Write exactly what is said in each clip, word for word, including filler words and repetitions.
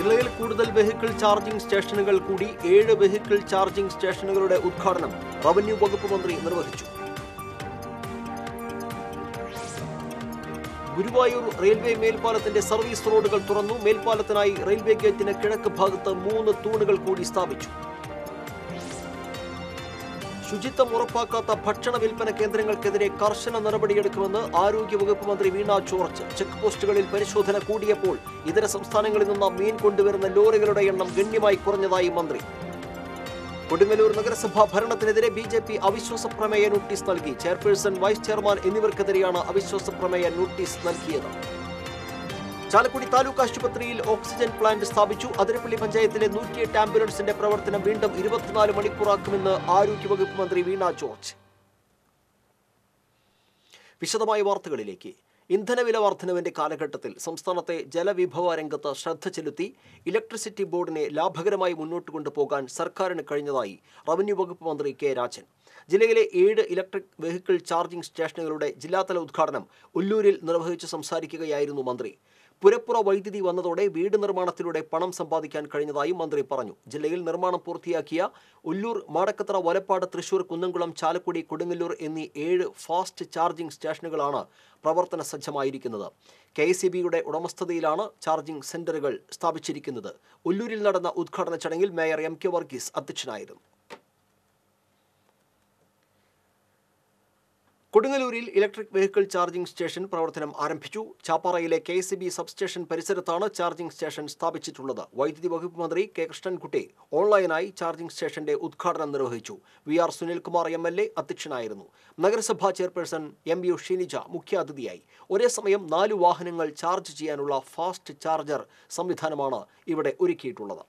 ജില്ലയിൽ കൂടുതൽ vehicle charging സ്റ്റേഷനുകൾ കൂടി ഏഴ് വെഹിക്കിൾ ചാർജിംഗ് സ്റ്റേഷനുകളുടെ ഉദ്ഘാടനം റവന്യൂ വകുപ്പ് മന്ത്രി നിർവഹിച്ചു. ഗുരുവായൂർ റെയിൽവേ മേൽപ്പാലത്തിന്റെ സർവീസ് റോഡുകൾ തുറന്നു. മേൽപ്പാലത്തിനായി റെയിൽവേ ഗേറ്റിന് കിഴക്ക് ഭാഗത്ത് മൂന്ന് തൂണുകൾ കൂടി സ്ഥാപിച്ചു. ശുചിത്വം ഉറപ്പാക്കാത്ത ഭക്ഷണ വിൽപ്പന കേന്ദ്രങ്ങൾക്കെതിരെ കർശന നടപടിയെടുക്കുമെന്ന് ആരോഗ്യവകുപ്പ് മന്ത്രി വീണ ജോർജ്. ചെക്ക് പോസ്റ്റുകളിൽ പരിശോധന കൂടിയപ്പോൾ ഇതര സംസ്ഥാനങ്ങളിൽ നിന്ന് മീൻ കൊണ്ടുവരുന്ന ലോറികളുടെ എണ്ണം ഗണ്യമായി കുറഞ്ഞതായി മന്ത്രി. കൊടുങ്ങല്ലൂർ നഗരസഭാ ഭരണത്തിനെതിരെ ബി ജെ പി അവിശ്വാസ പ്രമേയ നോട്ടീസ് നൽകി. ചെയർപേഴ്സൺ, വൈസ് ചെയർമാൻ എന്നിവർക്കെതിരെയാണ് അവിശ്വാസ പ്രമേയ നോട്ടീസ് നൽകിയത്. ചാലക്കുടി താലൂക്ക് ആശുപത്രിയിൽ ഓക്സിജൻ പ്ലാന്റ് സ്ഥാപിച്ചു. അതിരപ്പള്ളി പഞ്ചായത്തിലെ നൂറ്റിയെട്ട് ആംബുലൻസിന്റെ പ്രവർത്തനം വീണ്ടും ഇരുപത്തിനാല് മണിക്കൂറാക്കുമെന്ന് ആരോഗ്യവകുപ്പ് മന്ത്രി വീണ ജോർജ്. വിശദമായ വാർത്തകളിലേക്ക്. ഇന്ധനവില വർധനവിന്റെ കാലഘട്ടത്തിൽ സംസ്ഥാനത്തെ ജലവിഭവ രംഗത്ത് ശ്രദ്ധ ചെലുത്തി ഇലക്ട്രിസിറ്റി ബോർഡിനെ ലാഭകരമായി മുന്നോട്ട് കൊണ്ടുപോകാൻ സർക്കാരിന് കഴിഞ്ഞതായി റവന്യൂ വകുപ്പ് മന്ത്രി കെ രാജൻ. ജില്ലയിലെ ഏഴ് ഇലക്ട്രിക് വെഹിക്കിൾ ചാർജിംഗ് സ്റ്റേഷനുകളുടെ ജില്ലാതല ഉദ്ഘാടനം ഉല്ലൂരിൽ നിർവഹിച്ച് സംസാരിക്കുകയായിരുന്നു മന്ത്രി. പുരപ്പുറ വൈദ്യുതി വന്നതോടെ വീട് നിർമ്മാണത്തിലൂടെ പണം സമ്പാദിക്കാൻ കഴിഞ്ഞതായും മന്ത്രി പറഞ്ഞു. ജില്ലയിൽ നിർമ്മാണം പൂർത്തിയാക്കിയ ഉല്ലൂർ, മാടക്കത്തറ, വലപ്പാട്, തൃശൂർ, കുന്നംകുളം, ചാലക്കുടി, കൊടുങ്ങല്ലൂർ എന്നീ ഏഴ് ഫാസ്റ്റ് ചാർജിംഗ് സ്റ്റേഷനുകളാണ് പ്രവർത്തന സജ്ജമായിരിക്കുന്നത്. കെ എസ് ഇ ബിയുടെ ഉടമസ്ഥതയിലാണ് ചാർജിംഗ് സെന്ററുകൾ സ്ഥാപിച്ചിരിക്കുന്നത്. ഉല്ലൂരിൽ നടന്ന ഉദ്ഘാടന ചടങ്ങിൽ മേയർ എം കെ വർഗീസ് അധ്യക്ഷനായിരുന്നു. കൊടുങ്ങല്ലൂരിൽ ഇലക്ട്രിക് വെഹിക്കിൾ ചാർജിംഗ് സ്റ്റേഷൻ പ്രവർത്തനം ആരംഭിച്ചു. ചാപ്പാറയിലെ K S E B substation പരിസരത്താണ് ചാർജിംഗ് സ്റ്റേഷൻ സ്ഥാപിച്ചിട്ടുള്ളത്. വൈദ്യുതി വകുപ്പ് മന്ത്രി കെ കൃഷ്ണൻകുട്ടി ഓൺലൈനായി ചാർജിംഗ് സ്റ്റേഷന്റെ ഉദ്ഘാടനം നിർവഹിച്ചു. V R Sunilkumar M L A അധ്യക്ഷനായിരുന്നു. നഗരസഭാ ചെയർപേഴ്സൺ എം യു ഷിനിജ മുഖ്യാതിഥിയായി. ഒരേ സമയം നാലു വാഹനങ്ങൾ ചാർജ് ചെയ്യാനുള്ള ഫാസ്റ്റ് ചാർജർ സംവിധാനമാണ് ഇവിടെ ഒരുക്കിയിട്ടുള്ളത്.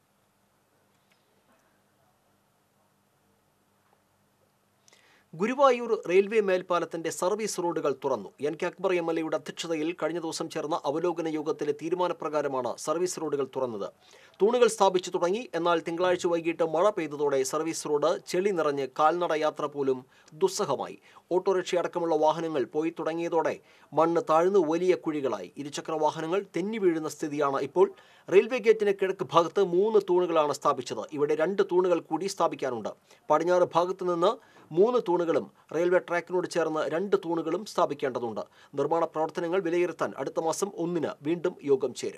ഗുരുവായൂർ റെയിൽവേ മേൽപ്പാലത്തിന്റെ സർവീസ് റോഡുകൾ തുറന്നു. N K Akbar M L എയുടെ അധ്യക്ഷതയിൽ കഴിഞ്ഞ ദിവസം ചേർന്ന അവലോകന യോഗത്തിലെ തീരുമാനപ്രകാരമാണ് സർവീസ് റോഡുകൾ തുറന്നത്. തൂണുകൾ സ്ഥാപിച്ചു തുടങ്ങി. എന്നാൽ തിങ്കളാഴ്ച വൈകിട്ട് മഴ പെയ്തതോടെ സർവീസ് റോഡ് ചെളി നിറഞ്ഞ് കാൽനട യാത്ര പോലും ദുസ്സഹമായി. ഓട്ടോറിക്ഷ അടക്കമുള്ള വാഹനങ്ങൾ പോയി തുടങ്ങിയതോടെ മണ്ണ് താഴ്ന്നു വലിയ കുഴികളായി. ഇരുചക്ര വാഹനങ്ങൾ തെന്നി വീഴുന്ന സ്ഥിതിയാണ് ഇപ്പോൾ. റെയിൽവേ ഗേറ്റിന് കിഴക്ക് ഭാഗത്ത് മൂന്ന് തൂണുകളാണ് സ്ഥാപിച്ചത്. ഇവിടെ രണ്ട് തൂണുകൾ കൂടി സ്ഥാപിക്കാനുണ്ട്. പടിഞ്ഞാറ് ഭാഗത്ത് നിന്ന് മൂന്ന് തൂണുകളും റെയിൽവേ ട്രാക്കിനോട് ചേർന്ന് രണ്ട് തൂണുകളും സ്ഥാപിക്കേണ്ടതുണ്ട്. നിർമ്മാണ പ്രവർത്തനങ്ങൾ വിലയിരുത്താൻ അടുത്ത മാസം ഒന്നിന് വീണ്ടും യോഗം ചേരും.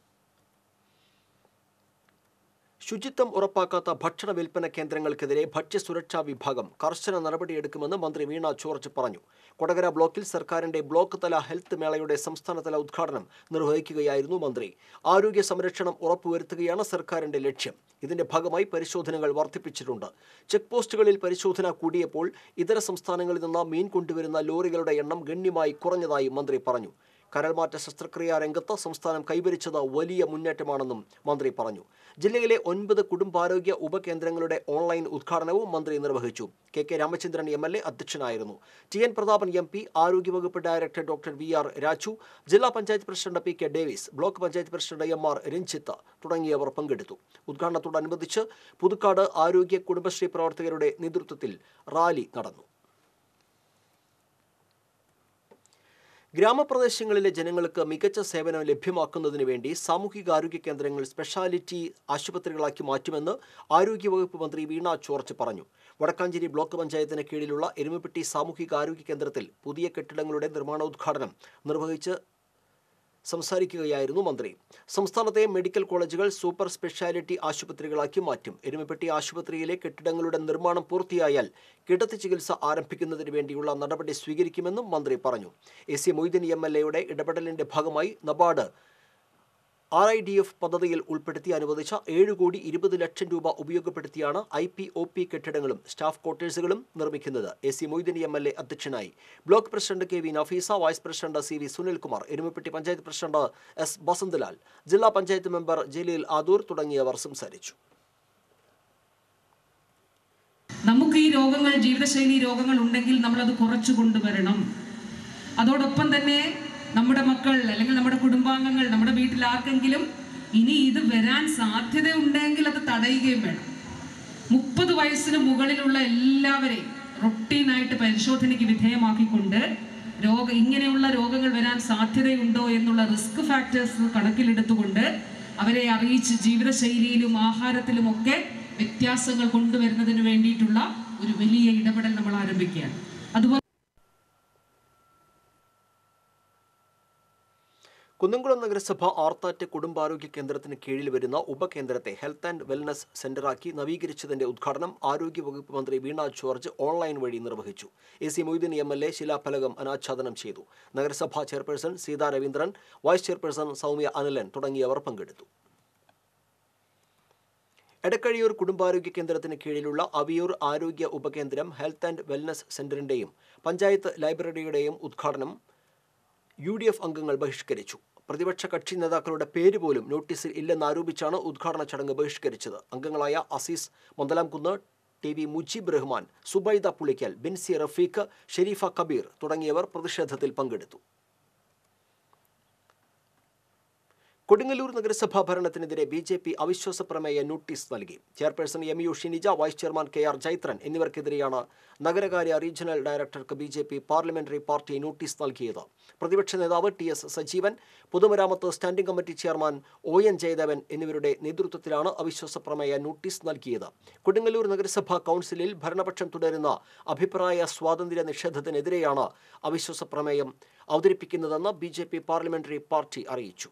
ശുചിത്വം ഉറപ്പാക്കാത്ത ഭക്ഷണ വിൽപ്പന കേന്ദ്രങ്ങൾക്കെതിരെ ഭക്ഷ്യസുരക്ഷാ വിഭാഗം കർശന നടപടിയെടുക്കുമെന്ന് മന്ത്രി വീണ ജോർജ് പറഞ്ഞു. കൊടകര ബ്ലോക്കിൽ സർക്കാരിന്റെ ബ്ലോക്ക് തല ഹെൽത്ത് മേളയുടെ സംസ്ഥാനതല ഉദ്ഘാടനം നിർവഹിക്കുകയായിരുന്നു മന്ത്രി. ആരോഗ്യ സംരക്ഷണം ഉറപ്പുവരുത്തുകയാണ് സർക്കാരിന്റെ ലക്ഷ്യം. ഇതിന്റെ ഭാഗമായി പരിശോധനകൾ വർദ്ധിപ്പിച്ചിട്ടുണ്ട്. ചെക്ക് പോസ്റ്റുകളിൽ പരിശോധന കൂടിയപ്പോൾ ഇതര സംസ്ഥാനങ്ങളിൽ നിന്ന് മീൻ കൊണ്ടുവരുന്ന ലോറികളുടെ എണ്ണം ഗണ്യമായി കുറഞ്ഞതായി മന്ത്രി പറഞ്ഞു. കരൾമാറ്റ ശസ്ത്രക്രിയാ രംഗത്ത് സംസ്ഥാനം കൈവരിച്ചത് വലിയ മുന്നേറ്റമാണെന്നും മന്ത്രി പറഞ്ഞു. ജില്ലയിലെ ഒൻപത് കുടുംബാരോഗ്യ ഉപകേന്ദ്രങ്ങളുടെ ഓൺലൈൻ ഉദ്ഘാടനവും മന്ത്രി നിർവഹിച്ചു. K K Ramachandran M L A അധ്യക്ഷനായിരുന്നു. T N Prathapan M P, ആരോഗ്യവകുപ്പ് director doctor V R Raju, ജില്ലാ panchayat president P K Davis, block panchayat president M R Ranjith തുടങ്ങിയവർ പങ്കെടുത്തു. ഉദ്ഘാടനത്തോടനുബന്ധിച്ച് പുതുക്കാട് ആരോഗ്യ കുടുംബശ്രീ പ്രവർത്തകരുടെ നേതൃത്വത്തിൽ റാലി നടന്നു. ഗ്രാമപ്രദേശങ്ങളിലെ ജനങ്ങൾക്ക് മികച്ച സേവനം ലഭ്യമാക്കുന്നതിന് വേണ്ടി സാമൂഹികാരോഗ്യ കേന്ദ്രങ്ങൾ സ്പെഷ്യാലിറ്റി ആശുപത്രികളാക്കി മാറ്റുമെന്ന് ആരോഗ്യവകുപ്പ് മന്ത്രി വീണ ജോർജ് പറഞ്ഞു. വടക്കാഞ്ചേരി ബ്ലോക്ക് പഞ്ചായത്തിന് കീഴിലുള്ള എരുമപ്പെട്ടി സാമൂഹികാരോഗ്യ കേന്ദ്രത്തിൽ പുതിയ കെട്ടിടങ്ങളുടെ നിർമ്മാണോദ്ഘാടനം നിർവഹിച്ച് സംസാരിക്കുകയായിരുന്നു മന്ത്രി. സംസ്ഥാനത്തെ മെഡിക്കൽ കോളേജുകൾ സൂപ്പർ സ്പെഷ്യാലിറ്റി ആശുപത്രികളാക്കി മാറ്റും. എരുമപ്പെട്ടി ആശുപത്രിയിലെ കെട്ടിടങ്ങളുടെ നിർമ്മാണം പൂർത്തിയായാൽ കിടത്തി ചികിത്സ ആരംഭിക്കുന്നതിന് വേണ്ടിയുള്ള നടപടി സ്വീകരിക്കുമെന്നും മന്ത്രി പറഞ്ഞു. A C Moideen M L എയുടെ ഇടപെടലിന്റെ ഭാഗമായി NABARD R I D F പദ്ധതിയിൽ ഉൾപ്പെടുത്തി അനുവദിച്ച ഏഴ് കോടി ഇരുപത് ലക്ഷം രൂപ ഉപയോഗപ്പെടുത്തിയാണ് ഐ പി ഒ പി കെട്ടിടങ്ങളും സ്റ്റാഫ് ക്വാർട്ടേഴ്സുകളും നിർമ്മിക്കുന്നത്. A C Moideen M L A അധ്യക്ഷനായി. Block president K V Nafeesa, vice president C V Sunilkumar, Erumapetty panchayat president S Basanthalal, ജില്ലാ പഞ്ചായത്ത് മെമ്പർ ജലീൽ ആദൂർ തുടങ്ങിയവർ സംസാരിച്ചു. നമുക്ക് ഈ രോഗങ്ങൾ, ജീവിതശൈലി രോഗങ്ങൾ ഉണ്ടെങ്കിൽ നമ്മളത് കുറച്ചു കൊണ്ടുവരണം. അതോടൊപ്പം തന്നെ നമ്മുടെ മക്കൾ അല്ലെങ്കിൽ നമ്മുടെ കുടുംബാംഗങ്ങൾ, നമ്മുടെ വീട്ടിൽ ആർക്കെങ്കിലും ഇനി ഇത് വരാൻ സാധ്യതയുണ്ടെങ്കിൽ അത് തടയുകയും വേണം. മുപ്പത് വയസ്സിന് മുകളിലുള്ള എല്ലാവരെയും റൊട്ടീനായിട്ട് പരിശോധനയ്ക്ക് വിധേയമാക്കിക്കൊണ്ട് രോഗ ഇങ്ങനെയുള്ള രോഗങ്ങൾ വരാൻ സാധ്യതയുണ്ടോ എന്നുള്ള റിസ്ക് ഫാക്ടേഴ്സ് കണക്കിലെടുത്തുകൊണ്ട് അവരെ അറിയിച്ച് ജീവിതശൈലിയിലും ആഹാരത്തിലുമൊക്കെ വ്യത്യാസങ്ങൾ കൊണ്ടുവരുന്നതിന് വേണ്ടിയിട്ടുള്ള ഒരു വലിയ ഇടപെടൽ നമ്മൾ ആരംഭിക്കുകയാണ്. അതുപോലെ കുന്നംകുളം നഗരസഭ ആർത്താറ്റ് കുടുംബാരോഗ്യ കേന്ദ്രത്തിന് കീഴിൽ വരുന്ന ഉപകേന്ദ്രത്തെ ഹെൽത്ത് ആൻഡ് വെൽനസ് സെന്ററാക്കി നവീകരിച്ചതിന്റെ ഉദ്ഘാടനം ആരോഗ്യവകുപ്പ് മന്ത്രി വീണ ജോർജ് ഓൺലൈൻ വഴി നിർവഹിച്ചു. A C Moideen M L A ശിലാഫലകം അനാച്ഛാദനം ചെയ്തു. നഗരസഭാ chairperson Seetha Raveendran, vice chairperson Soumya Anilan തുടങ്ങിയവർ പങ്കെടുത്തു. എടക്കഴിയൂർ കുടുംബാരോഗ്യ കേന്ദ്രത്തിന് കീഴിലുള്ള അവിയൂർ ആരോഗ്യ ഉപകേന്ദ്രം ഹെൽത്ത് ആൻഡ് വെൽനസ് സെന്ററിന്റെയും പഞ്ചായത്ത് ലൈബ്രറിയുടെയും ഉദ്ഘാടനം യു ഡി എഫ് അംഗങ്ങൾ ബഹിഷ്കരിച്ചു. പ്രതിപക്ഷ കക്ഷി നേതാക്കളുടെ പേര് പോലും നോട്ടീസിൽ ഇല്ലെന്നാരോപിച്ചാണ് ഉദ്ഘാടന ചടങ്ങ് ബഹിഷ്കരിച്ചത്. അംഗങ്ങളായ അസീസ് മൊന്തലാംകുന്ന്, ടി വി മുജീബ് റഹ്മാൻ, സുബൈദ പുളിക്കൽ, ബിൻസി റഫീഖ്, ഷെരീഫ കബീർ തുടങ്ങിയവർ പ്രതിഷേധത്തിൽ പങ്കെടുത്തു. കൊടുങ്ങല്ലൂർ നഗരസഭാ ഭരണത്തിനെതിരെ ബി ജെ പി അവിശ്വാസ പ്രമേയ നോട്ടീസ് നൽകി. Chairperson M U Shinija, vice chairman K R Jaithran എന്നിവർക്കെതിരെയാണ് നഗരകാര്യ റീജിയണൽ ഡയറക്ടർക്ക് B J P parliamentary party notice നൽകിയത്. പ്രതിപക്ഷ നേതാവ് ടി എസ് സജീവൻ, പൊതുമരാമത്ത് standing committee chairman O N Jayadevan എന്നിവരുടെ നേതൃത്വത്തിലാണ് അവിശ്വാസ പ്രമേയ നോട്ടീസ് നൽകിയത്. കൊടുങ്ങല്ലൂർ നഗരസഭാ കൗൺസിലിൽ ഭരണപക്ഷം തുടരുന്ന അഭിപ്രായ സ്വാതന്ത്ര്യ നിഷേധത്തിനെതിരെയാണ് അവിശ്വാസ പ്രമേയം അവതരിപ്പിക്കുന്നതെന്ന് B J P parliamentary party അറിയിച്ചു.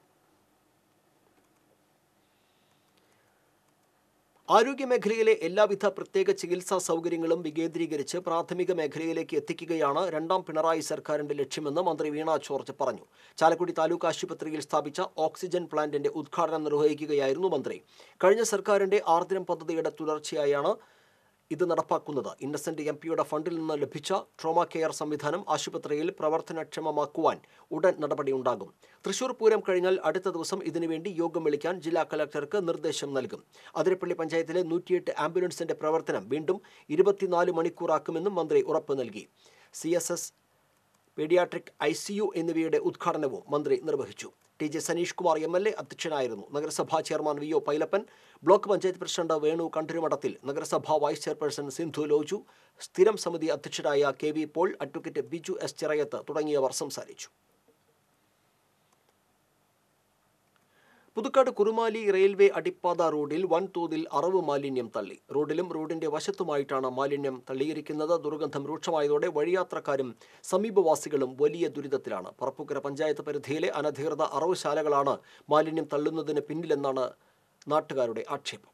ആരോഗ്യമേഖലയിലെ എല്ലാവിധ പ്രത്യേക ചികിത്സാ സൗകര്യങ്ങളും വികേന്ദ്രീകരിച്ച് പ്രാഥമിക മേഖലയിലേക്ക് എത്തിക്കുകയാണ് രണ്ടാം പിണറായി സർക്കാരിന്റെ ലക്ഷ്യമെന്ന് മന്ത്രി വീണ ജോർജ് പറഞ്ഞു. ചാലക്കുടി താലൂക്ക് ആശുപത്രിയിൽ സ്ഥാപിച്ച ഓക്സിജൻ പ്ലാന്റിന്റെ ഉദ്ഘാടനം നിർവഹിക്കുകയായിരുന്നു മന്ത്രി. കഴിഞ്ഞ സർക്കാരിന്റെ ആർദ്രം പദ്ധതിയുടെ തുടർച്ചയായാണ് ഇത് നടപ്പാക്കുന്നത്. ഇന്നസെന്റ് എം പിയുടെ ഫണ്ടിൽ നിന്ന് ലഭിച്ച ട്രോമ കെയർ സംവിധാനം ആശുപത്രിയിൽ പ്രവർത്തനക്ഷമമാക്കുവാൻ ഉടൻ നടപടിയുണ്ടാകും. തൃശൂർ പൂരം കഴിഞ്ഞാൽ അടുത്ത ദിവസം ഇതിനുവേണ്ടി യോഗം വിളിക്കാൻ ജില്ലാ കളക്ടർക്ക് നിർദ്ദേശം നൽകും. അതിരപ്പള്ളി പഞ്ചായത്തിലെ നൂറ്റിയെട്ട് ആംബുലൻസിന്റെ പ്രവർത്തനം വീണ്ടും ഇരുപത്തിനാല് മണിക്കൂറാക്കുമെന്നും മന്ത്രി ഉറപ്പ് നൽകി. C S S, paediatric, I C U എന്നിവയുടെ ഉദ്ഘാടനവും മന്ത്രി നിർവഹിച്ചു. T J Saneesh Kumar M L A അധ്യക്ഷനായിരുന്നു. നഗരസഭാ chairman V O Pailappan, block panchayat president Venu Kandarumadathil, നഗരസഭാ വൈസ് ചെയർപേഴ്സൺ സിന്ധു ലോജു, സ്ഥിരം സമിതി അധ്യക്ഷരായ K V Paul, advocate Biju S Chirayath തുടങ്ങിയവർ സംസാരിച്ചു. പുതുക്കാട് കുറുമാലി റെയിൽവേ അടിപ്പാത റോഡിൽ വൻതോതിൽ അറവ് മാലിന്യം തള്ളി. റോഡിലും റോഡിന്റെ വശത്തുമായിട്ടാണ് മാലിന്യം തള്ളിയിരിക്കുന്നത്. ദുർഗന്ധം രൂക്ഷമായതോടെ വഴിയാത്രക്കാരും സമീപവാസികളും വലിയ ദുരിതത്തിലാണ്. പറപ്പൂക്കര പഞ്ചായത്ത് പരിധിയിലെ അനധികൃത അറവുശാലകളാണ് മാലിന്യം തള്ളുന്നതിന് പിന്നിലെന്നാണ് നാട്ടുകാരുടെ ആക്ഷേപം.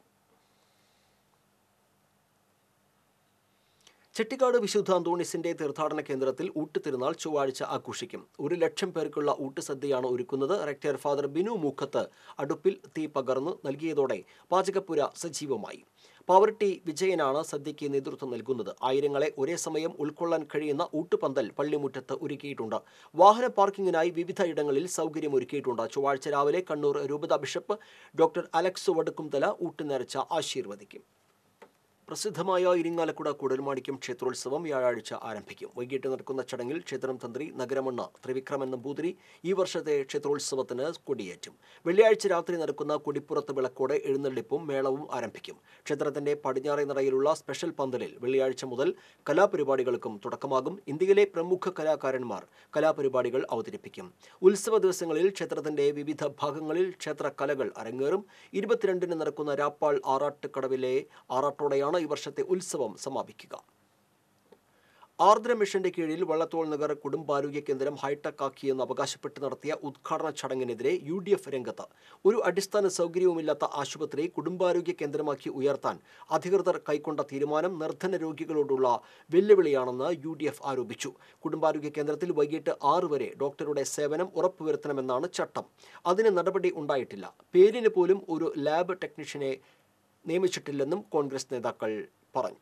ചെട്ടിക്കാട് വിശുദ്ധ അന്തോണീസിന്റെ തീർത്ഥാടന കേന്ദ്രത്തിൽ ഊട്ടുതിരുനാൾ ചൊവ്വാഴ്ച ആഘോഷിക്കും. ഒരു ലക്ഷം പേർക്കുള്ള ഊട്ടുസദ്യയാണ് ഒരുക്കുന്നത്. റെക്ടർ ഫാദർ ബിനു മൂക്കത്ത് അടുപ്പിൽ തീ പകർന്ന് നൽകിയതോടെ പാചകപ്പുര സജീവമായി. പാവർട്ടി വിജയനാണ് സദ്യയ്ക്ക് നേതൃത്വം നൽകുന്നത്. ആയിരങ്ങളെ ഒരേ സമയം ഉൾക്കൊള്ളാൻ കഴിയുന്ന ഊട്ടുപന്തൽ പള്ളിമുറ്റത്ത് ഒരുക്കിയിട്ടുണ്ട്. വാഹന പാർക്കിങ്ങിനായി വിവിധ ഇടങ്ങളിൽ സൗകര്യമൊരുക്കിയിട്ടുണ്ട്. ചൊവ്വാഴ്ച രാവിലെ കണ്ണൂർ രൂപത ബിഷപ്പ് ഡോക്ടർ അലക്സ് വടക്കുംതല ഊട്ടുനേർച്ച ആശീർവദിക്കും. പ്രസിദ്ധമായ ഇരിങ്ങാലക്കുട കൂടൽമാണിക്യം ക്ഷേത്രോത്സവം വ്യാഴാഴ്ച ആരംഭിക്കും. വൈകിട്ട് നടക്കുന്ന ചടങ്ങിൽ ക്ഷേത്രം തന്ത്രി നഗരമണ്ണ ത്രിവിക്രമൻ നമ്പൂതിരി ഈ വർഷത്തെ ക്ഷേത്രോത്സവത്തിന് കൊടിയേറ്റും. വെള്ളിയാഴ്ച രാത്രി നടക്കുന്ന കൊടിപ്പുറത്ത് വിളക്കോടെ എഴുന്നള്ളിപ്പും മേളവും ആരംഭിക്കും. ക്ഷേത്രത്തിന്റെ പടിഞ്ഞാറേ നടയിലുള്ള സ്പെഷ്യൽ പന്തലിൽ വെള്ളിയാഴ്ച മുതൽ കലാപരിപാടികൾക്കും തുടക്കമാകും. ഇന്ത്യയിലെ പ്രമുഖ കലാകാരന്മാർ കലാപരിപാടികൾ അവതരിപ്പിക്കും. ഉത്സവ ദിവസങ്ങളിൽ ക്ഷേത്രത്തിന്റെ വിവിധ ഭാഗങ്ങളിൽ ക്ഷേത്ര കലകൾ അരങ്ങേറും. ഇരുപത്തിരണ്ടിന് നടക്കുന്ന രാപ്പാൾ ആറാട്ടുകടവിലെ ആറാട്ടോടെയാണ് ഈ വർഷത്തെ ഉത്സവം സമാപിക്കുക. ആർദ്ര മിഷന്റെ കീഴിൽ വള്ളത്തോൾ നഗർ കുടുംബാരോഗ്യ കേന്ദ്രം ഹൈടെക് ആക്കിയെന്ന് അവകാശപ്പെട്ട് നടത്തിയ ഉദ്ഘാടന ചടങ്ങിനെതിരെ യു ഡി എഫ് രംഗത്ത്. ഒരു അടിസ്ഥാന സൗകര്യവുമില്ലാത്ത ആശുപത്രി കുടുംബാരോഗ്യ കേന്ദ്രമാക്കി ഉയർത്താൻ അധികൃതർ കൈക്കൊണ്ട തീരുമാനം നിർധന രോഗികളോടുള്ള വെല്ലുവിളിയാണെന്ന് യു ഡി എഫ് ആരോപിച്ചു. കുടുംബാരോഗ്യ കേന്ദ്രത്തിൽ വൈകിട്ട് ആറ് വരെ ഡോക്ടറുടെ സേവനം ഉറപ്പുവരുത്തണമെന്നാണ് ചട്ടം. അതിന് നടപടി ഉണ്ടായിട്ടില്ല. പേരിന് പോലും ഒരു ലാബ് ടെക്നീഷ്യനെ നിയമിച്ചിട്ടില്ലെന്നും കോൺഗ്രസ് നേതാക്കൾ പറഞ്ഞു.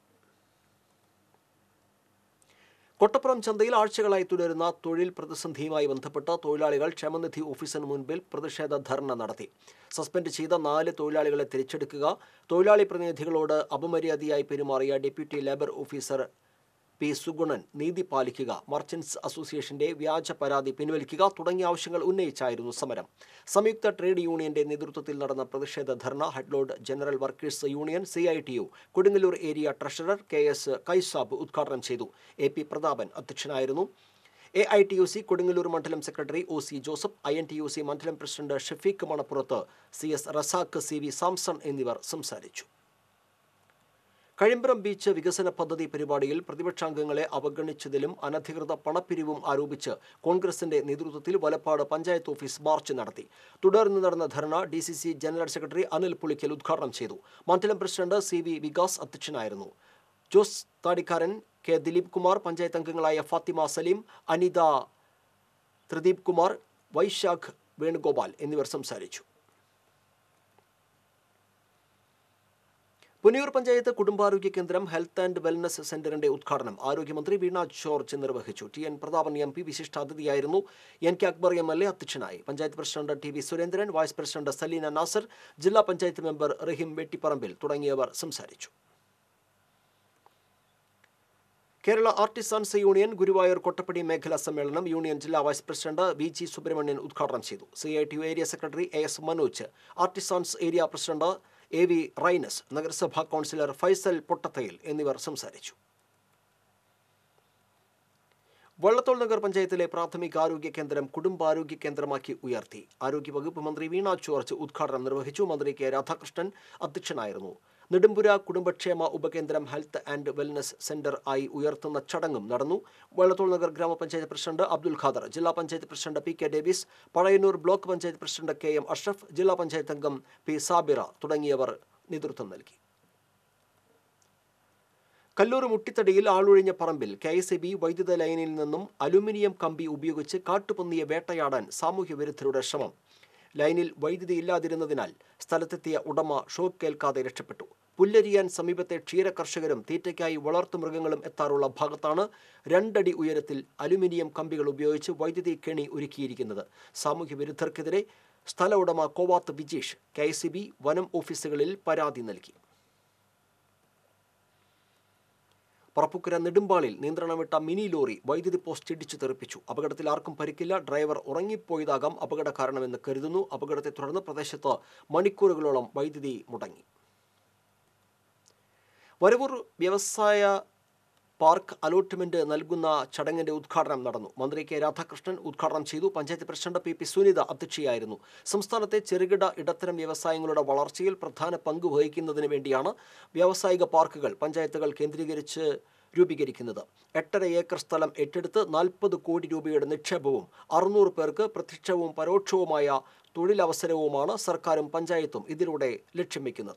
കൊട്ടപ്പുറം ചന്തയിൽ ആഴ്ചകളായി തുടരുന്ന തൊഴിൽ പ്രതിസന്ധിയുമായി ബന്ധപ്പെട്ട് തൊഴിലാളികൾ ക്ഷേമനിധി ഓഫീസിന് മുൻപിൽ പ്രതിഷേധ ധർണ നടത്തി. സസ്പെൻഡ് ചെയ്ത നാല് തൊഴിലാളികളെ തിരിച്ചെടുക്കുക, തൊഴിലാളി പ്രതിനിധികളോട് അപമര്യാദയായി പെരുമാറിയ deputy labour officer P Suganan നീതി പാലിക്കുക, മർച്ചന്റ്സ് അസോസിയേഷന്റെ വ്യാജ പരാതി പിൻവലിക്കുക തുടങ്ങിയ ആവശ്യങ്ങൾ ഉന്നയിച്ചായിരുന്നു സമരം. സംയുക്ത ട്രേഡ് യൂണിയന്റെ നേതൃത്വത്തിൽ നടന്ന പ്രതിഷേധ ധർണ headload general workers union C I T U Kodungallur area treasurer K S Kaisab ഉദ്ഘാടനം ചെയ്തു. എ പി പ്രതാപൻ അധ്യക്ഷനായിരുന്നു. A I T U C Kodungallur മണ്ഡലം secretary O C Joseph, I N T U C മണ്ഡലം president Shafeeq Manappurath, C S Razak, C V Samson എന്നിവർ സംസാരിച്ചു. Kazhimbram beach വികസന പദ്ധതി പരിപാടിയിൽ പ്രതിപക്ഷാംഗങ്ങളെ അവഗണിച്ചതിലും അനധികൃത പണപ്പിരിവും ആരോപിച്ച് കോൺഗ്രസിന്റെ നേതൃത്വത്തിൽ വലപ്പാട് പഞ്ചായത്ത് ഓഫീസ് മാർച്ച് നടത്തി. തുടർന്ന് നടന്ന ധർണ D C C general secretary Anil Pulikkal ഉദ്ഘാടനം ചെയ്തു. മണ്ഡലം പ്രസിഡന്റ് സി വി വികാസ് അധ്യക്ഷനായിരുന്നു. ജോസ് താടിക്കാരൻ, കെ ദിലീപ് കുമാർ, പഞ്ചായത്ത് അംഗങ്ങളായ ഫാത്തിമ സലീം, അനിത, ത്രിദീപ് കുമാർ, വൈശാഖ് വേണുഗോപാൽ എന്നിവർ സംസാരിച്ചു. പുനയൂർ പഞ്ചായത്ത് കുടുംബാരോഗ്യ കേന്ദ്രം ഹെൽത്ത് ആൻഡ് വെൽനസ് സെന്ററിന്റെ ഉദ്ഘാടനം ആരോഗ്യമന്ത്രി വീണ ജോർജ് നിർവഹിച്ചു. T N Prathapan M P വിശിഷ്ടാതിഥിയായിരുന്നു. N K Akbar M L A അധ്യക്ഷനായി. Panchayat president T V Surendran, vice president Salina Nasar, ജില്ലാ പഞ്ചായത്ത് മെമ്പർ റഹീം വെട്ടിപ്പറമ്പിൽ തുടങ്ങിയവർ സംസാരിച്ചു. കേരള ആർട്ടിസൻസ് യൂണിയൻ ഗുരുവായൂർ കൊട്ടപ്പടി മേഖലാ സമ്മേളനം യൂണിയൻ ജില്ലാ vice president V G Subramanian ഉദ്ഘാടനം ചെയ്തു. C I T U area secretary A S Manoj, artisans area president A V Rainas, നഗരസഭാ കൗൺസിലർ ഫൈസൽ പൊട്ടത്തയിൽ എന്നിവർ സംസാരിച്ചു. വള്ളത്തോൾ നഗർ പഞ്ചായത്തിലെ പ്രാഥമിക ആരോഗ്യ കേന്ദ്രം കുടുംബാരോഗ്യ കേന്ദ്രമാക്കി ഉയർത്തി. ആരോഗ്യവകുപ്പ് മന്ത്രി വീണ ജോർജ് ഉദ്ഘാടനം നിർവഹിച്ചു. മന്ത്രി കെ രാധാകൃഷ്ണൻ അധ്യക്ഷനായിരുന്നു. നെടുമ്പുര കുടുംബക്ഷേമ ഉപകേന്ദ്രം ഹെൽത്ത് ആൻഡ് വെൽനസ് സെന്റർ ആയി ഉയർത്തുന്ന ചടങ്ങും നടന്നു. വള്ളത്തോൾ നഗർ ഗ്രാമപഞ്ചായത്ത് പ്രസിഡന്റ് അബ്ദുൽ ഖാദർ, ജില്ലാ panchayat president P K Davis, Pazhayannur block panchayat president K M Ashraf, ജില്ലാ പഞ്ചായത്ത് അംഗം പി സാബിറ തുടങ്ങിയവർ നേതൃത്വം നൽകി. കല്ലൂർ മുട്ടിത്തടിയിൽ ആളൊഴിഞ്ഞ പറമ്പിൽ കെ എസ് ഇ ബി വൈദ്യുത ലൈനിൽ നിന്നും അലുമിനിയം കമ്പി ഉപയോഗിച്ച് കാട്ടുപന്നിയെ വേട്ടയാടാൻ സാമൂഹ്യ വിരുദ്ധരുടെ ശ്രമം. ലൈനിൽ വൈദ്യുതി ഇല്ലാതിരുന്നതിനാൽ സ്ഥലത്തെത്തിയ ഉടമ ഷോക്കേൽക്കാതെ രക്ഷപ്പെട്ടു. പുല്ലരിയാൻ സമീപത്തെ ക്ഷീര കർഷകരും തീറ്റയ്ക്കായി വളർത്തുമൃഗങ്ങളും എത്താറുള്ള ഭാഗത്താണ് രണ്ടടി ഉയരത്തിൽ അലുമിനിയം കമ്പികൾ ഉപയോഗിച്ച് വൈദ്യുതി കെണി ഒരുക്കിയിരിക്കുന്നത്. സാമൂഹ്യ വിരുദ്ധർക്കെതിരെ സ്ഥല ഉടമ Kovath Vijeesh K S E B വനം ഓഫീസുകളിൽ പരാതി നൽകി. പറപ്പുക്കര നെടുമ്പാളിൽ നിയന്ത്രണം വിട്ട മിനി ലോറി വൈദ്യുതി പോസ്റ്റ് ഇടിച്ചു തെറിപ്പിച്ചു. അപകടത്തിൽ ആർക്കും പരിക്കില്ല. ഡ്രൈവർ ഉറങ്ങിപ്പോയതാകാം അപകട കാരണമെന്ന് കരുതുന്നു. അപകടത്തെ തുടർന്ന് പ്രദേശത്ത് മണിക്കൂറുകളോളം വൈദ്യുതി മുടങ്ങി. വരവൂർ വ്യവസായ പാർക്ക് അലോട്ട്മെന്റ് നൽകുന്ന ചടങ്ങിന്റെ ഉദ്ഘാടനം നടന്നു. മന്ത്രി കെ രാധാകൃഷ്ണൻ ഉദ്ഘാടനം ചെയ്തു. Panchayat president P P Sunitha അധ്യക്ഷയായിരുന്നു. സംസ്ഥാനത്തെ ചെറുകിട ഇടത്തരം വ്യവസായങ്ങളുടെ വളർച്ചയിൽ പ്രധാന പങ്ക് വഹിക്കുന്നതിന് വേണ്ടിയാണ് വ്യാവസായിക പാർക്കുകൾ പഞ്ചായത്തുകൾ കേന്ദ്രീകരിച്ച് രൂപീകരിക്കുന്നത്. എട്ടര ഏക്കർ സ്ഥലം ഏറ്റെടുത്ത് നാൽപ്പത് കോടി രൂപയുടെ നിക്ഷേപവും അറുന്നൂറ് പേർക്ക് പ്രത്യക്ഷവും പരോക്ഷവുമായ തൊഴിലവസരവുമാണ് സർക്കാരും പഞ്ചായത്തും ഇതിലൂടെ ലക്ഷ്യം വയ്ക്കുന്നത്.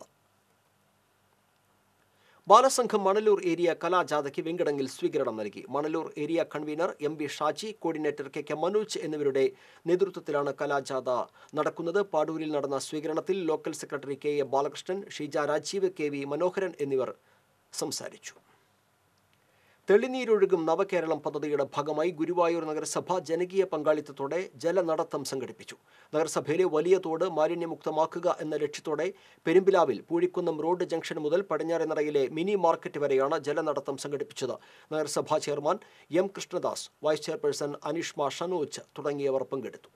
ബാലസംഘം മണലൂർ ഏരിയ കലാജാഥയ്ക്ക് വെങ്കിടങ്ങിൽ സ്വീകരണം നൽകി. Manalur area convener M V Shaji, coordinator K K Manoj എന്നിവരുടെ നേതൃത്വത്തിലാണ് കലാജാഥ നടക്കുന്നത്. പാടൂരിൽ നടന്ന സ്വീകരണത്തിൽ local secretary K A Balakrishnan, Sheeja Rajeev, K V Manoharan എന്നിവർ സംസാരിച്ചു. തെളിനീരൊഴുകും നവകേരളം പദ്ധതിയുടെ ഭാഗമായി ഗുരുവായൂർ നഗരസഭ ജനകീയ പങ്കാളിത്തത്തോടെ ജലനടത്തം സംഘടിപ്പിച്ചു. നഗരസഭയിലെ വലിയ തോട് മാലിന്യമുക്തമാക്കുക എന്ന ലക്ഷ്യത്തോടെ പെരുമ്പിലാവിൽ പൂഴിക്കുന്നം റോഡ് ജംഗ്ഷൻ മുതൽ പടിഞ്ഞാറേനടയിലെ മിനി മാർക്കറ്റ് വരെയാണ് ജലനടത്തം സംഘടിപ്പിച്ചത്. നഗരസഭാ chairman M Krishnadas, vice chairperson Anishma Shanoj തുടങ്ങിയവർ പങ്കെടുത്തു.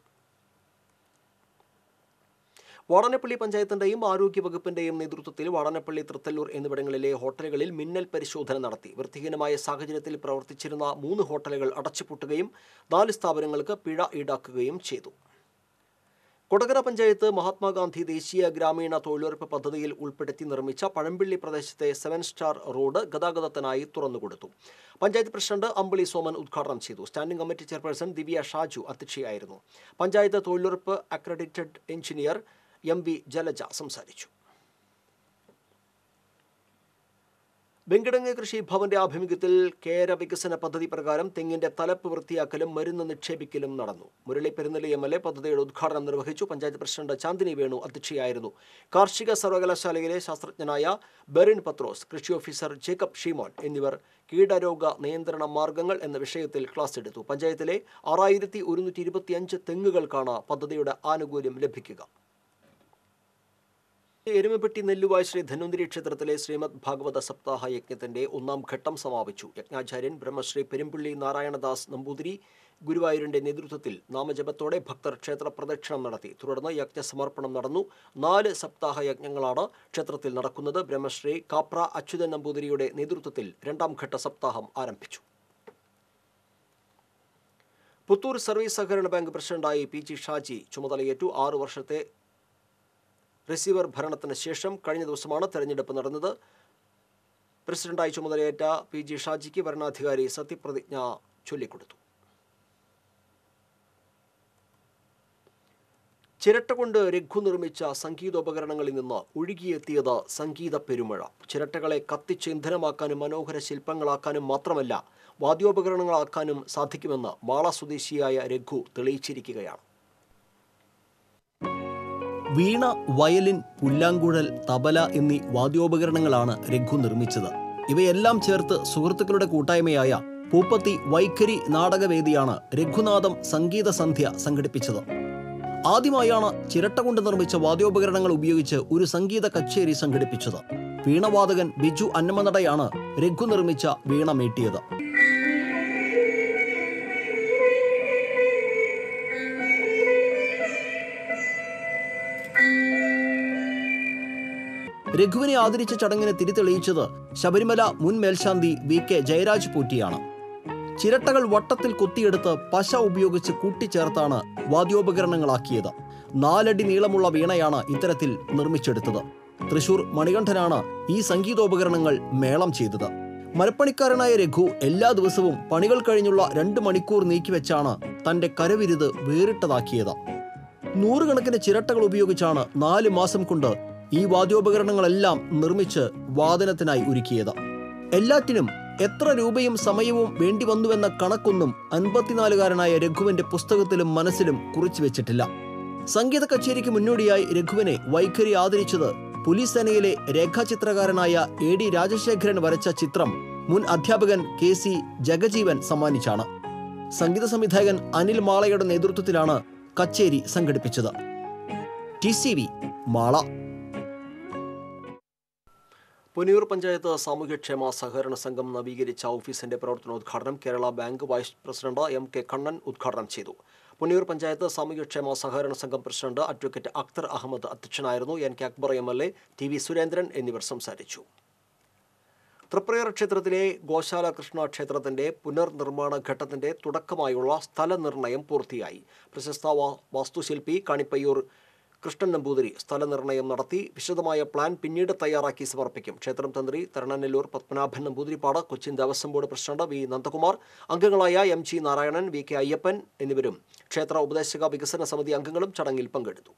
വാടനപ്പള്ളി പഞ്ചായത്തിന്റെയും ആരോഗ്യവകുപ്പിന്റെയും നേതൃത്വത്തിൽ വാടനപ്പള്ളി, തൃത്തല്ലൂർ എന്നിവിടങ്ങളിലെ ഹോട്ടലുകളിൽ മിന്നൽ പരിശോധന നടത്തി. വൃത്തിഹീനമായ സാഹചര്യത്തിൽ പ്രവർത്തിച്ചിരുന്ന മൂന്ന് ഹോട്ടലുകൾ അടച്ചുപൂട്ടുകയും നാല് സ്ഥാപനങ്ങൾക്ക് പിഴ ഈടാക്കുകയും ചെയ്തു. കൊടകര പഞ്ചായത്ത് മഹാത്മാഗാന്ധി ദേശീയ ഗ്രാമീണ തൊഴിലുറപ്പ് പദ്ധതിയിൽ ഉൾപ്പെടുത്തി നിർമ്മിച്ച പഴമ്പിള്ളി പ്രദേശത്തെ സെവൻ സ്റ്റാർ റോഡ് ഗതാഗതത്തിനായി തുറന്നുകൊടുത്തു. പഞ്ചായത്ത് പ്രസിഡന്റ് അമ്പിളി സോമൻ ഉദ്ഘാടനം ചെയ്തു. Standing committee chairperson Divya Shaju അധ്യക്ഷയായിരുന്നു. പഞ്ചായത്ത് തൊഴിലുറപ്പ് accredited engineer M V Jalaja സംസാരിച്ചു. വെങ്കിടങ്ങ് കൃഷി ഭവന്റെ ആഭിമുഖ്യത്തിൽ കേര വികസന പദ്ധതി പ്രകാരം തെങ്ങിന്റെ തലപ്പ് വൃത്തിയാക്കലും മരുന്ന് നിക്ഷേപിക്കലും നടന്നു. Murali Perunelli M L A പദ്ധതിയുടെ ഉദ്ഘാടനം നിർവഹിച്ചു. പഞ്ചായത്ത് പ്രസിഡന്റ് ചാന്ദിനി വേണു അധ്യക്ഷയായിരുന്നു. കാർഷിക സർവകലാശാലയിലെ ശാസ്ത്രജ്ഞനായ ബെറിൻ പത്രോസ്, കൃഷി ഓഫീസർ ജേക്കബ് ഷീമോൻ എന്നിവർ കീടരോഗ നിയന്ത്രണ മാർഗങ്ങൾ എന്ന വിഷയത്തിൽ ക്ലാസ് എടുത്തു. പഞ്ചായത്തിലെ ആറായിരത്തി ഒരുന്നൂറ്റി ഇരുപത്തി അഞ്ച് തെങ്ങുകൾക്കാണ് പദ്ധതിയുടെ ആനുകൂല്യം ലഭിക്കുക. എരുമപ്പെട്ടി നെല്ലുവായ് ശ്രീ ധന്വന്തരി ക്ഷേത്രത്തിലെ ശ്രീമദ് ഭാഗവത സപ്താഹ യജ്ഞത്തിന്റെ ഒന്നാം ഘട്ടം സമാപിച്ചു. യജ്ഞാചാര്യൻ ബ്രഹ്മശ്രീ പെരുമ്പള്ളി നാരായണദാസ് നമ്പൂതിരി ഗുരുവായൂരിന്റെ നേതൃത്വത്തിൽ നാമജപത്തോടെ ഭക്തർ ക്ഷേത്ര പ്രദക്ഷിണം നടത്തി. തുടർന്ന് യജ്ഞസമർപ്പണം നടന്നു. നാല് സപ്താഹ യജ്ഞങ്ങളാണ് ക്ഷേത്രത്തിൽ നടക്കുന്നത്. ബ്രഹ്മശ്രീ കാപ്ര അച്യുതൻ നമ്പൂതിരിയുടെ നേതൃത്വത്തിൽ രണ്ടാം ഘട്ട സപ്താഹം ആരംഭിച്ചു. പുത്തൂർ സർവീസ് സഹകരണ ബാങ്ക് പ്രസിഡന്റായി പി ജി ഷാജി ചുമതലയേറ്റു. ആറു വർഷത്തെ റിസീവർ ഭരണത്തിന് ശേഷം കഴിഞ്ഞ ദിവസമാണ് തെരഞ്ഞെടുപ്പ് നടന്നത്. പ്രസിഡന്റായി ചുമതലയേറ്റ പി ജി ഷാജിക്ക് ഭരണാധികാരി സത്യപ്രതിജ്ഞ ചൊല്ലിക്കൊടുത്തു. ചിരട്ട കൊണ്ട് രഘു നിർമ്മിച്ച സംഗീതോപകരണങ്ങളിൽ നിന്ന് ഒഴുകിയെത്തിയത് സംഗീത പെരുമഴ. ചിരട്ടകളെ കത്തിച്ച് ഇന്ധനമാക്കാനും മനോഹര ശില്പങ്ങളാക്കാനും മാത്രമല്ല വാദ്യോപകരണങ്ങളാക്കാനും സാധിക്കുമെന്ന് മാള സ്വദേശിയായ രഘു തെളിയിച്ചിരിക്കുകയാണ്. വീണ, വയലിൻ, പുല്ലാങ്കുഴൽ, തബല എന്നീ വാദ്യോപകരണങ്ങളാണ് രഘു നിർമ്മിച്ചത്. ഇവയെല്ലാം ചേർത്ത് സുഹൃത്തുക്കളുടെ കൂട്ടായ്മയായ പൂപ്പത്തി വൈഖരി നാടകവേദിയാണ് രഘുനാഥം സംഗീത സന്ധ്യ സംഘടിപ്പിച്ചത്. ആദ്യമായാണ് ചിരട്ട കൊണ്ട് നിർമ്മിച്ച വാദ്യോപകരണങ്ങൾ ഉപയോഗിച്ച് ഒരു സംഗീത കച്ചേരി സംഘടിപ്പിച്ചത്. വീണവാദകൻ ബിജു അന്നമനടയാണ് രഘു നിർമ്മിച്ച വീണ മീട്ടിയത്. രഘുവിനെ ആദരിച്ച ചടങ്ങിന് തിരിതെളിയിച്ചത് ശബരിമല മുൻ മേൽശാന്തി വി കെ ജയരാജ് പൂറ്റിയാണ്. ചിരട്ടകൾ വട്ടത്തിൽ കൊത്തിയെടുത്ത് പശ ഉപയോഗിച്ച് കൂട്ടിച്ചേർത്താണ് വാദ്യോപകരണങ്ങളാക്കിയത്. നാലടി നീളമുള്ള വീണയാണ് ഇത്തരത്തിൽ നിർമ്മിച്ചെടുത്തത്. തൃശൂർ മണികണ്ഠനാണ് ഈ സംഗീതോപകരണങ്ങൾ മേളം ചെയ്തത്. മരപ്പണിക്കാരനായ രഘു എല്ലാ ദിവസവും പണികൾ കഴിഞ്ഞുള്ള രണ്ട് മണിക്കൂർ നീക്കിവെച്ചാണ് തന്റെ കരവിരുത് വേറിട്ടതാക്കിയത്. നൂറുകണക്കിന് ചിരട്ടകൾ ഉപയോഗിച്ചാണ് നാല് മാസം കൊണ്ട് ഈ വാദ്യോപകരണങ്ങളെല്ലാം നിർമ്മിച്ച് വാദനത്തിനായി ഒരുക്കിയത്. എല്ലാറ്റിനും എത്ര രൂപയും സമയവും വേണ്ടി വന്നുവെന്ന കണക്കൊന്നും അൻപത്തിനാലുകാരനായ രഘുവിന്റെ പുസ്തകത്തിലും മനസ്സിലും കുറിച്ചു വെച്ചിട്ടില്ല. സംഗീത കച്ചേരിക്ക് മുന്നോടിയായി രഘുവിനെ വൈഖരി ആദരിച്ചത് പോലീസ് സേനയിലെ രേഖാചിത്രകാരനായ എ ഡി രാജശേഖരൻ വരച്ച ചിത്രം മുൻ അധ്യാപകൻ കെ സി ജഗജീവൻ സമ്മാനിച്ചാണ്. സംഗീത സംവിധായകൻ അനിൽ മാളയുടെ നേതൃത്വത്തിലാണ് കച്ചേരി സംഘടിപ്പിച്ചത്. T C V Mala. Ponniyur panchayat സാമൂഹ്യക്ഷേമ സഹകരണ സംഘം നവീകരിച്ച ഓഫീസിന്റെ പ്രവർത്തനോദ്ഘാടനം Kerala bank vice president M K Kannan ഉദ്ഘാടനം ചെയ്തു. പൊന്നിയൂർ പഞ്ചായത്ത് സാമൂഹ്യക്ഷേമ സഹകരണ സംഘം പ്രസിഡന്റ് അഡ്വക്കേറ്റ് അക്തർ അഹമ്മദ് അധ്യക്ഷനായിരുന്നു. N K Akbar M L A, T V Surendran എന്നിവർ സംസാരിച്ചു. തൃപ്രയാർ ക്ഷേത്രത്തിലെ ഗോശാല കൃഷ്ണ ക്ഷേത്രത്തിന്റെ പുനർനിർമ്മാണ ഘട്ടത്തിന്റെ തുടക്കമായുള്ള സ്ഥലനിർണയം പൂർത്തിയായി. പ്രശസ്ത വാസ്തുശില്പി കാണിപ്പയ്യൂർ കൃഷ്ണൻ നമ്പൂതിരി സ്ഥലനിർണയം നടത്തി. വിശദമായ പ്ലാൻ പിന്നീട് തയ്യാറാക്കി സമർപ്പിക്കും. ക്ഷേത്രം തന്ത്രി Tharananellur Padmanabhan Namboothiripad, Cochin Devaswom board president V Nandakumar, അംഗങ്ങളായ M G Narayanan, V K Ayyappan എന്നിവരും ക്ഷേത്ര ഉപദേശക വികസന സമിതി അംഗങ്ങളും ചടങ്ങിൽ പങ്കെടുത്തു.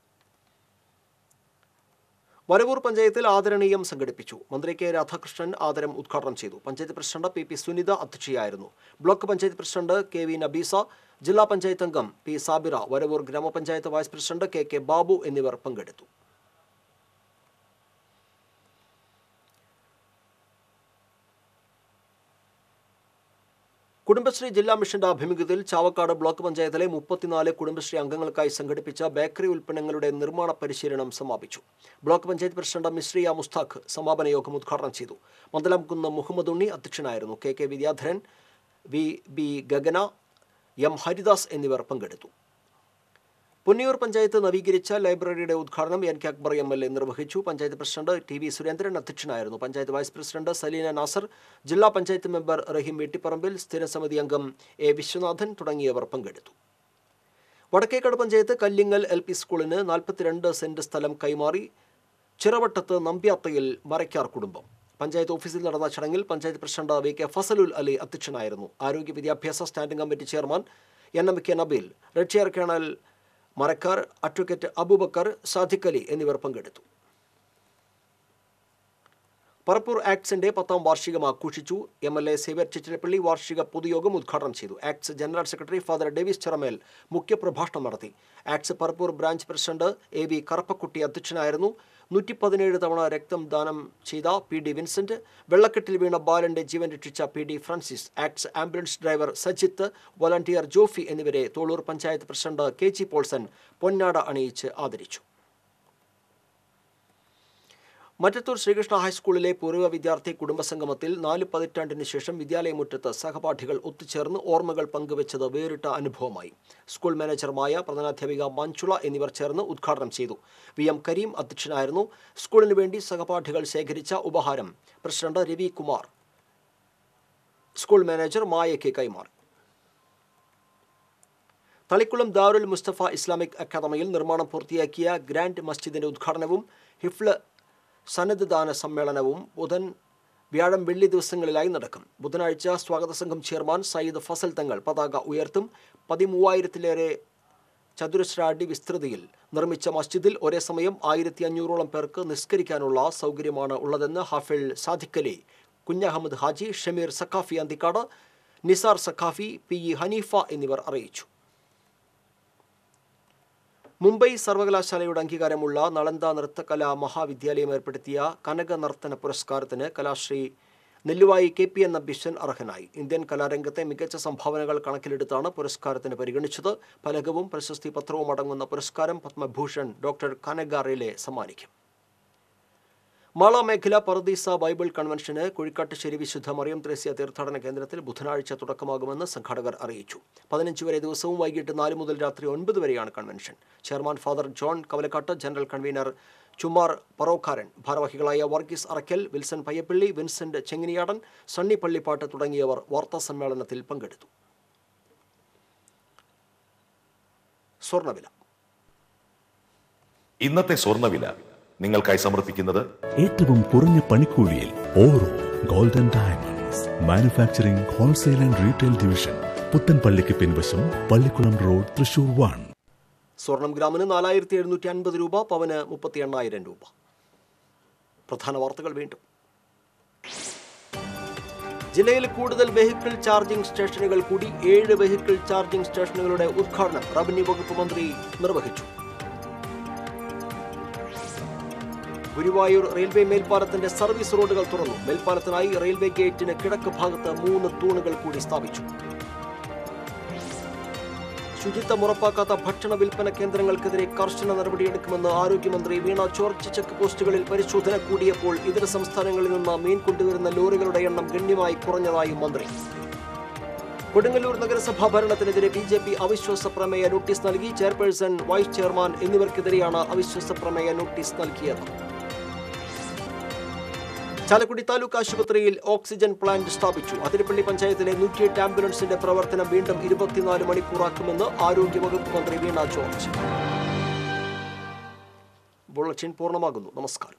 വരവൂർ പഞ്ചായത്തിൽ ആദരണീയം സംഘടിപ്പിച്ചു. മന്ത്രി കെ രാധാകൃഷ്ണൻ ആദരം ഉദ്ഘാടനം ചെയ്തു. Panchayat president P P Sunitha അധ്യക്ഷയായിരുന്നു. Block panchayat president K V Nabeesa, ജില്ലാ പഞ്ചായത്ത് അംഗം പി സാബിറ, വരവൂർ ഗ്രാമപഞ്ചായത്ത് vice president K K Babu എന്നിവർ പങ്കെടുത്തു. കുടുംബശ്രീ ജില്ലാ മിഷന്റെ ആഭിമുഖ്യത്തിൽ ചാവക്കാട് ബ്ലോക്ക് പഞ്ചായത്തിലെ മുപ്പത്തിനാല് കുടുംബശ്രീ അംഗങ്ങൾക്കായി സംഘടിപ്പിച്ച ബേക്കറി ഉൽപ്പന്നങ്ങളുടെ നിർമ്മാണ പരിശീലനം സമാപിച്ചു. ബ്ലോക്ക് പഞ്ചായത്ത് പ്രസിഡന്റ് മിശ്രിയ മുസ്താഖ് സമാപന യോഗം ഉദ്ഘാടനം ചെയ്തു. മന്ദലംകുന്ന് മുഹമ്മദ് ഉണ്ണി അധ്യക്ഷനായിരുന്നു. K K Vidyadharan, V B Gagana, M Haridas എന്നിവർ പങ്കെടുത്തു. പൊന്നിയൂർ പഞ്ചായത്ത് നവീകരിച്ച ലൈബ്രറിയുടെ ഉദ്ഘാടനം N K Akbar M L A നിർവഹിച്ചു. Panchayat president T V Surendran അധ്യക്ഷനായിരുന്നു. പഞ്ചായത്ത് വൈസ് പ്രസിഡന്റ് സലീന നാസർ, ജില്ലാ പഞ്ചായത്ത് മെമ്പർ റഹീം വീട്ടിപ്പറമ്പിൽ, സ്ഥിരസമിതി അംഗം എ വിശ്വനാഥൻ തുടങ്ങിയവർ പങ്കെടുത്തു. വടക്കേക്കാട് പഞ്ചായത്ത് കല്ലിങ്ങൽ എൽ പി സ്കൂളിന് നാൽപ്പത്തിരണ്ട് സെന്റ് സ്ഥലം കൈമാറി. ചിറവട്ടത്ത് നമ്പ്യാത്തയിൽ മരക്കാർ കുടുംബം. പഞ്ചായത്ത് ഓഫീസിൽ നടന്ന ചടങ്ങിൽ panchayat president V K Fazalul Ali അധ്യക്ഷനായിരുന്നു. ആരോഗ്യ വിദ്യാഭ്യാസ standing committee chairman N M K Nabeel, retire colonel Marakkar advocate Abubakar, Sadiq Ali എന്നിവർ പങ്കെടുത്തു. പറപ്പൂർ ആക്ട്സിന്റെ പത്താം വാർഷികം ആഘോഷിച്ചു. M L A Xavier Chittilappilly വാർഷിക പൊതുയോഗം ഉദ്ഘാടനം ചെയ്തു. ACTS general secretary father Davis Cheramel മുഖ്യപ്രഭാഷണം നടത്തി. ACTS Parappur branch president A V Karappakutty അധ്യക്ഷനായിരുന്നു. നൂറ്റി പതിനേഴ് തവണ രക്തം ദാനം ചെയ്ത പി ഡി വിൻസെന്റ്, വെള്ളക്കെട്ടിൽ വീണ ബാലന്റെ ജീവൻ രക്ഷിച്ച P D Francis, ACTS ambulance driver Sajith, volunteer Jofi എന്നിവരെ Tholur panchayat president K G Paulson പൊന്നാട അണിയിച്ച് ആദരിച്ചു. മറ്റത്തൂർ ശ്രീകൃഷ്ണ ഹൈസ്കൂളിലെ പൂർവ്വ വിദ്യാർത്ഥി കുടുംബസംഗമത്തിൽ നാല് പതിറ്റാണ്ടിന് ശേഷം വിദ്യാലയമുറ്റത്ത് സഹപാഠികൾ ഒത്തുചേർന്ന് ഓർമ്മകൾ പങ്കുവച്ചത് വേറിട്ട അനുഭവമായി. സ്കൂൾ മാനേജർമായ പ്രധാനാധ്യാപിക മഞ്ജുള എന്നിവർ ചേർന്ന് ഉദ്ഘാടനം ചെയ്തു. വി എം കരീം അധ്യക്ഷനായിരുന്നു. സ്കൂളിനു വേണ്ടി സഹപാഠികൾ ശേഖരിച്ച ഉപഹാരം president Ravi Kumar school manager മായയ്ക്ക് കൈമാറി. തളിക്കുളം ദാറുൽ മുസ്തഫ ഇസ്ലാമിക് അക്കാദമിയിൽ നിർമ്മാണം പൂർത്തിയാക്കിയ ഗ്രാൻഡ് മസ്ജിദിന്റെ ഉദ്ഘാടനവും ഹിഫ്ള് സനദ് ദാന സമ്മേളനവും ബുധൻ വ്യാഴം വെള്ളി ദിവസങ്ങളിലായി നടക്കും. ബുധനാഴ്ച സ്വാഗത സംഘം ചെയർമാൻ സയ്യിദ് ഫസൽ തങ്ങൾ പതാക ഉയർത്തും. പതിമൂവായിരത്തിലേറെ ചതുരശ്ര അടി വിസ്തൃതിയിൽ നിർമ്മിച്ച മസ്ജിദിൽ ഒരേ സമയം ആയിരത്തി അഞ്ഞൂറോളം പേർക്ക് നിസ്കരിക്കാനുള്ള സൗകര്യമാണ് ഉള്ളതെന്ന് ഹാഫിൾ സാദിഖ് അലി, കുഞ്ഞഹമ്മദ് ഹാജി, ഷമീർ സഖാഫി അന്തിക്കാട്, നിസാർ സഖാഫി, പി ഇ ഹനീഫ എന്നിവർ അറിയിച്ചു. മുംബൈ സർവകലാശാലയുടെ അംഗീകാരമുള്ള നളന്ദ നൃത്തകലാ മഹാവിദ്യാലയം ഏർപ്പെടുത്തിയ കനക നർത്തന പുരസ്കാരത്തിന് കലാശ്രീ നെല്ലുവായി കെ പി എന്ന ബിഷൻ അർഹനായി. ഇന്ത്യൻ കലാരംഗത്തെ മികച്ച സംഭാവനകൾ കണക്കിലെടുത്താണ് പുരസ്കാരത്തിന് പരിഗണിച്ചത്. ഫലകവും പ്രശസ്തി പത്രവും അടങ്ങുന്ന പുരസ്കാരം പത്മഭൂഷൺ ഡോക്ടർ കനക റേലെ സമ്മാനിക്കും. മാള മേഖല പർദീസ ബൈബിൾ കൺവെൻഷന് കുഴിക്കാട്ടുശ്ശേരി വിശുദ്ധ മറിയം ത്രേസ്യ തീർത്ഥാടന കേന്ദ്രത്തിൽ ബുധനാഴ്ച തുടക്കമാകുമെന്ന് സംഘാടകർ അറിയിച്ചു. പതിനഞ്ച് വരെ ദിവസവും വൈകിട്ട് നാല് മുതൽ രാത്രി ഒൻപത് വരെയാണ് convention. Chairman father John Kavalakkatt, general convener Chumar Parokkaran, ഭാരവാഹികളായ Varghese Arakkal, Wilson Payyappilly, Vincent Chenginiyadan, Sunny Pallippatt തുടങ്ങിയവർ വാർത്താ സമ്മേളനത്തിൽ പങ്കെടുത്തു. സ്വർണ്ണവില. ഇന്നത്തെ സ്വർണ്ണവില നിങ്ങൾക്കായി സമർപ്പിക്കുന്നത് ഏറ്റവും കുറഞ്ഞ പണിക്കൂലിയിൽ Oro golden diamonds manufacturing wholesale and retail division, പുത്തൻപള്ളിക്ക് പിൻവശം, പള്ളിക്കുളം റോഡ്, തൃശൂർ വൺ. സ്വർണം ഗ്രാമിന് നാലായിരത്തി എഴുന്നൂറ്റി അൻപത് രൂപ, പവന് മുപ്പത്തി എണ്ണായിരം രൂപ. പ്രധാന വാർത്തകൾ വീണ്ടും. ജില്ലയിൽ കൂടുതൽ വെഹിക്കിൾ ചാർജിംഗ് സ്റ്റേഷനുകൾ കൂടി. ഏഴ് വെഹിക്കിൾ ചാർജിംഗ് സ്റ്റേഷനുകളുടെ ഉദ്ഘാടനം റവന്യൂ വകുപ്പ് മന്ത്രി നിർവഹിച്ചു. ഗുരുവായൂർ റെയിൽവേ മേൽപ്പാലത്തിന്റെ സർവീസ് റോഡുകൾ തുറന്നു. മേൽപ്പാലത്തിനായി റെയിൽവേ ഗേറ്റിന് കിഴക്ക് ഭാഗത്ത് മൂന്ന് തൂണുകൾ കൂടി സ്ഥാപിച്ചു. ശുചിത്വം ഉറപ്പാക്കാത്ത ഭക്ഷണ വിൽപ്പന കേന്ദ്രങ്ങൾക്കെതിരെ കർശന നടപടിയെടുക്കുമെന്ന് ആരോഗ്യമന്ത്രി വീണ ജോർജ്. ചെക്ക് പോസ്റ്റുകളിൽ പരിശോധന കൂടിയപ്പോൾ ഇതര സംസ്ഥാനങ്ങളിൽ നിന്ന് മീൻ കൊണ്ടുവരുന്ന ലോറികളുടെ എണ്ണം ഗണ്യമായി കുറഞ്ഞതായും മന്ത്രി. കൊടുങ്ങല്ലൂർ നഗരസഭാ ഭരണത്തിനെതിരെ ബി ജെ പി അവിശ്വാസ പ്രമേയ നോട്ടീസ് നൽകി. ചെയർപേഴ്സൺ, വൈസ് ചെയർമാൻ എന്നിവർക്കെതിരെയാണ് അവിശ്വാസ പ്രമേയ നോട്ടീസ് നൽകിയത്. ചാലക്കുടി താലൂക്ക് ആശുപത്രിയിൽ ഓക്സിജൻ പ്ലാന്റ് സ്ഥാപിച്ചു. അതിരപ്പള്ളി പഞ്ചായത്തിലെ നൂറ്റിയെട്ട് ആംബുലൻസിന്റെ പ്രവർത്തനം വീണ്ടും ഇരുപത്തിനാല് മണിക്കൂറാക്കുമെന്ന് ആരോഗ്യവകുപ്പ് മന്ത്രി വീണ ജോർജ്. ബുള്ളറ്റിൻ പൂർണ്ണമാകുന്നു. നമസ്കാരം.